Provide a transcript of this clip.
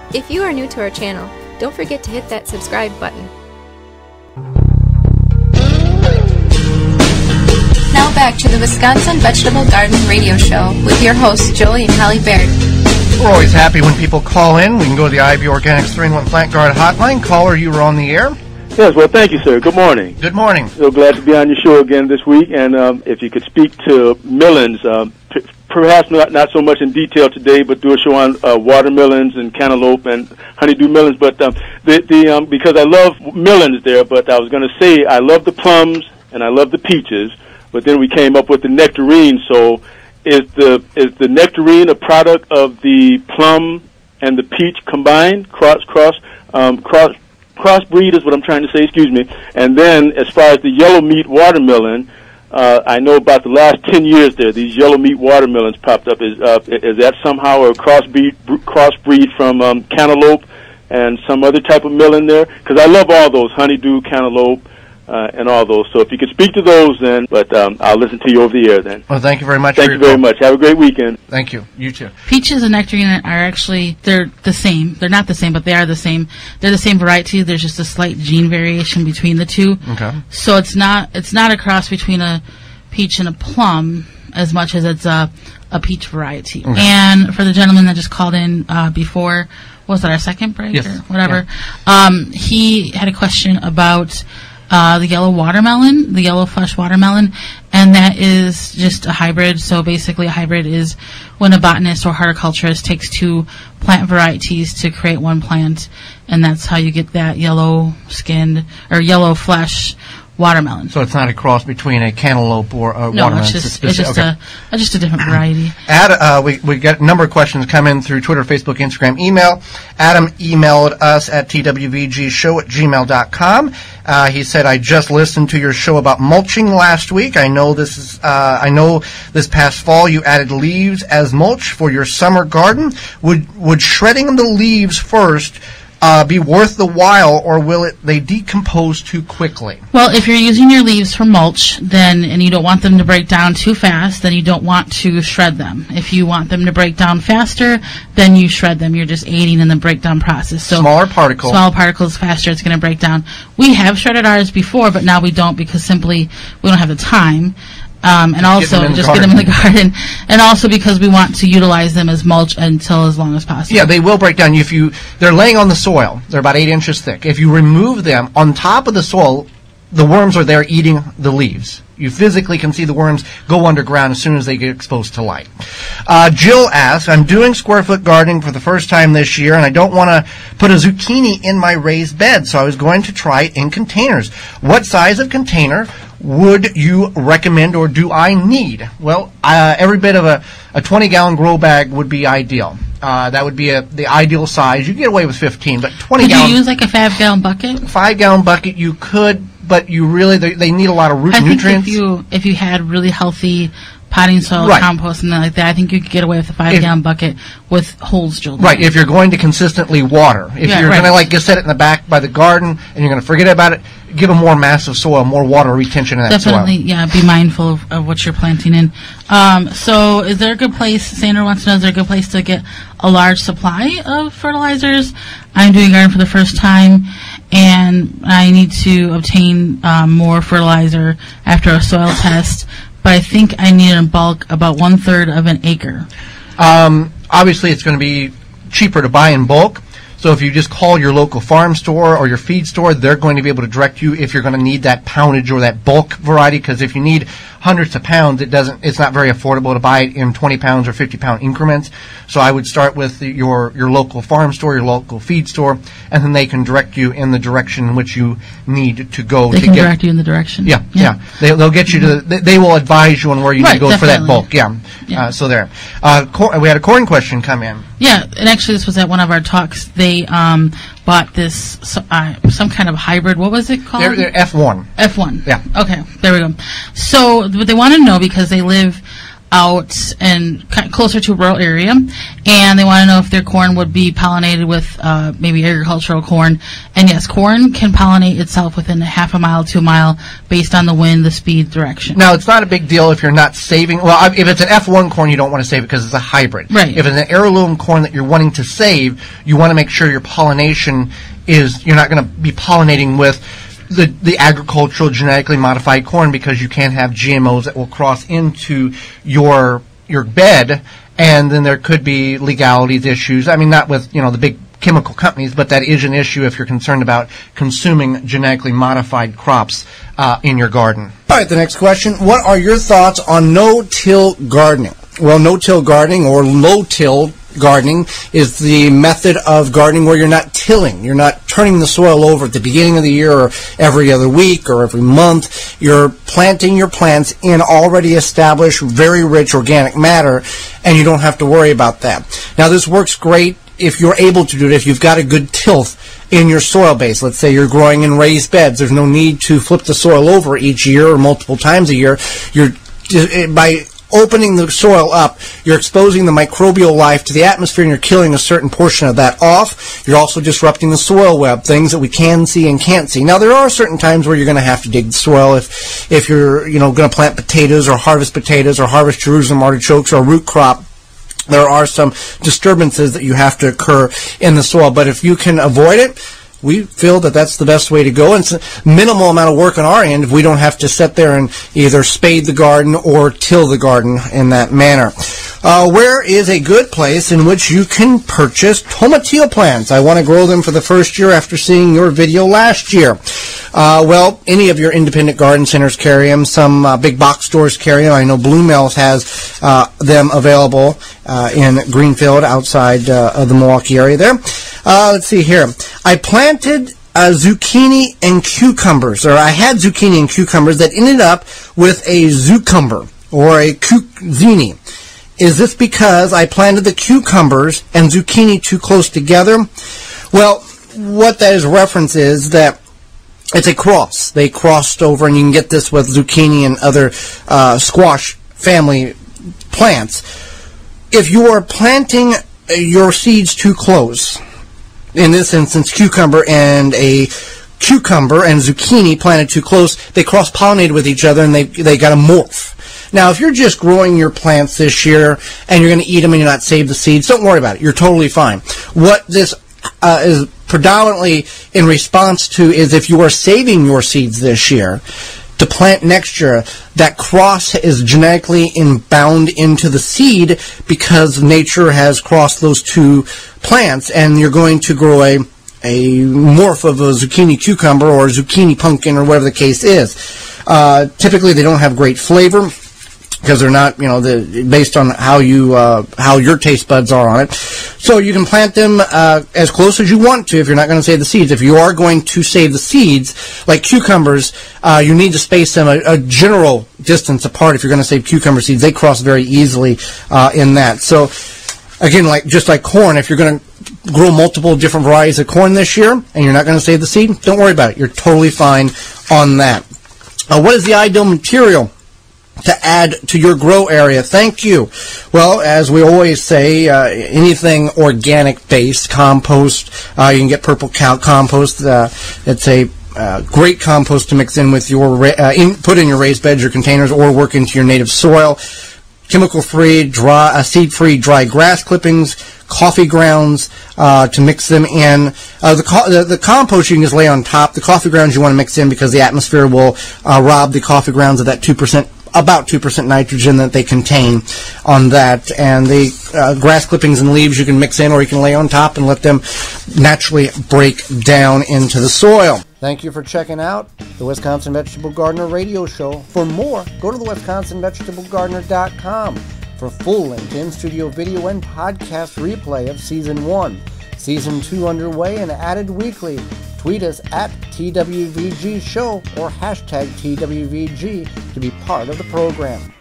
If you are new to our channel, don't forget to hit that subscribe button. Now back to the Wisconsin Vegetable Garden Radio Show with your hosts, Joey and Holly Baird. We're always happy when people call in. We can go to the Ivy Organics 3-in-1 Plant Guard hotline. Caller, you were on the air. Yes, well, thank you, sir. Good morning. Good morning. So glad to be on your show again this week. And if you could speak to melons, perhaps not so much in detail today, but do a show on watermelons and cantaloupe and honeydew melons. But because I love melons there, but I was going to say I love the plums and I love the peaches. But then we came up with the nectarine. So is the nectarine a product of the plum and the peach combined? Crossbreed is what I'm trying to say, excuse me. And then as far as the yellow meat watermelon, I know about the last 10 years there, these yellow meat watermelons popped up. Is that somehow a crossbreed from cantaloupe and some other type of melon there? Because I love all those, honeydew, cantaloupe, and all those. So if you could speak to those then, but I'll listen to you over the air then. Well, thank you very much. Thank you very much. Have a great weekend. Thank you. You too. Peaches and nectarine are actually, they're the same. They're not the same, but they are the same. They're the same variety. There's just a slight gene variation between the two. Okay. So it's not a cross between a peach and a plum as much as it's a peach variety. Okay. And for the gentleman that just called in before, was that our second break or whatever? Yeah. He had a question about the yellow watermelon, the yellow flesh watermelon, and that is just a hybrid. So basically a hybrid is when a botanist or horticulturist takes two plant varieties to create one plant, and that's how you get that yellow skinned or yellow flesh watermelon. So it's not a cross between a cantaloupe or a watermelon? No, it's just a different variety. We got a number of questions come in through Twitter, Facebook, Instagram, email. Adam emailed us at twvgshow@gmail.com. He said, I just listened to your show about mulching last week. I know this past fall you added leaves as mulch for your summer garden. Would shredding the leaves first be worth the while, or will they decompose too quickly? Well, if you're using your leaves for mulch, and you don't want them to break down too fast, then you don't want to shred them. If you want them to break down faster, then you shred them. You're just aiding in the breakdown process. So smaller particles faster, it's going to break down. We have shredded ours before, but now we don't because simply we don't have the time. And also just get them in the garden, and also because we want to utilize them as mulch until as long as possible. Yeah, they will break down. They're laying on the soil. They're about 8 inches thick. If you remove them on top of the soil, the worms are there eating the leaves. You physically can see the worms go underground as soon as they get exposed to light. Jill asks, I'm doing square foot gardening for the first time this year, and I don't want to put a zucchini in my raised bed, so I was going to try it in containers. What size of container would you recommend, or do I need? Well, every bit of a 20-gallon grow bag would be ideal. That would be the ideal size. You can get away with 15, but 20 gallon. Could you use like a 5-gallon bucket? 5-gallon bucket you could, but they need a lot of root nutrients. I think if you had really healthy potting soil, compost, and like that, I think you could get away with a 5-gallon bucket with holes drilled in. Right, if you're going to consistently water. If you're going to set it in the back by the garden and you're going to forget about it, give them more massive soil, more water retention in that soil. Definitely, be mindful of what you're planting in. So is there a good place, Sandra wants to know, is there a good place to get a large supply of fertilizers? I'm doing garden for the first time, and I need to obtain more fertilizer after a soil test. But I think I need in bulk about 1/3 of an acre. Obviously, it's going to be cheaper to buy in bulk. So if you just call your local farm store or your feed store, they're going to be able to direct you if you're going to need that poundage or that bulk variety. Because if you need hundreds of pounds, it's not very affordable to buy it in 20-pound or 50-pound increments. So I would start with your local farm store, your local feed store, and then they can direct you in the direction in which you need to go. They can direct you in the direction. Yeah. They'll get you to. They will advise you on where you need to go for that bulk. Yeah. So there. We had a corn question come in. Yeah, and actually this was at one of our talks. They bought this some kind of hybrid. What was it called? They're F1. F1. Yeah. Okay, there we go. So what they want to know, because they live out and closer to a rural area, and they want to know if their corn would be pollinated with maybe agricultural corn. And yes, corn can pollinate itself within a half a mile to a mile based on the wind, the speed, direction. Now, it's not a big deal if you're not saving. Well, if it's an F1 corn, you don't want to save it because it's a hybrid. Right. If it's an heirloom corn that you're wanting to save, you want to make sure your pollination you're not going to be pollinating with the agricultural genetically modified corn, because you can have GMOs that will cross into your bed, and then there could be legalities issues. I mean, not with the big chemical companies, but that is an issue if you're concerned about consuming genetically modified crops in your garden. All right, the next question. What are your thoughts on no-till gardening? Well, no-till gardening or low-till gardening is the method of gardening where you're not tilling. You're not turning the soil over at the beginning of the year or every other week or every month. You're planting your plants in already established, very rich organic matter, and you don't have to worry about that. Now, this works great if you're able to do it, if you've got a good tilth in your soil base. Let's say you're growing in raised beds. There's no need to flip the soil over each year or multiple times a year. By opening the soil up, you're exposing the microbial life to the atmosphere, and you're killing a certain portion of that off. You're also disrupting the soil web, things that we can see and can't see. Now, there are certain times where you're going to have to dig the soil if you're going to plant potatoes or harvest Jerusalem artichokes or root crop. There are some disturbances that you have to occur in the soil, but if you can avoid it, we feel that that's the best way to go. And it's a minimal amount of work on our end if we don't have to sit there and either spade the garden or till the garden in that manner. Where is a good place in which you can purchase tomatillo plants? I want to grow them for the first year after seeing your video last year. Well, any of your independent garden centers carry them. Some big box stores carry them. I know Blue Mills has them available in Greenfield outside of the Milwaukee area there. Let's see here. I planted zucchini and cucumbers, or I had zucchini and cucumbers that ended up with a zucumber or a cuczini. Is this because I planted the cucumbers and zucchini too close together? Well, what that is reference is that it's a cross. They crossed over, and you can get this with zucchini and other squash family plants. If you are planting your seeds too close, in this instance, cucumber and zucchini planted too close, they cross-pollinated with each other, and they got to morph. Now, if you're just growing your plants this year and you're going to eat them and you're not save the seeds, don't worry about it. You're totally fine. What this is predominantly in response to is if you are saving your seeds this year to plant next year, that cross is genetically bound into the seed because nature has crossed those two plants, and you're going to grow a morph of a zucchini cucumber or zucchini pumpkin or whatever the case is. Typically, they don't have great flavor because they're not, based on how your taste buds are on it. So you can plant them as close as you want to if you're not going to save the seeds. If you are going to save the seeds, like cucumbers, you need to space them a general distance apart if you're going to save cucumber seeds. They cross very easily in that. So again, just like corn, if you're going to grow multiple different varieties of corn this year and you're not going to save the seed, don't worry about it. You're totally fine on that. What is the ideal material to add to your grow area? Thank you. Well, as we always say, anything organic based, compost, you can get purple cow compost. It's a great compost to mix in with your put in your raised beds, your containers, or work into your native soil. Chemical-free, seed-free dry grass clippings, coffee grounds to mix them in. The compost you can just lay on top. The coffee grounds you want to mix in because the atmosphere will rob the coffee grounds of that about 2% nitrogen that they contain on that. And the grass clippings and leaves you can mix in, or you can lay on top and let them naturally break down into the soil. Thank you for checking out the Wisconsin Vegetable Gardener radio show. For more, go to the WisconsinVegetableGardener.com for full length in-studio video and podcast replay of Season 1. Season 2 underway and added weekly. Tweet us at TWVG Show or hashtag TWVG to be part of the program.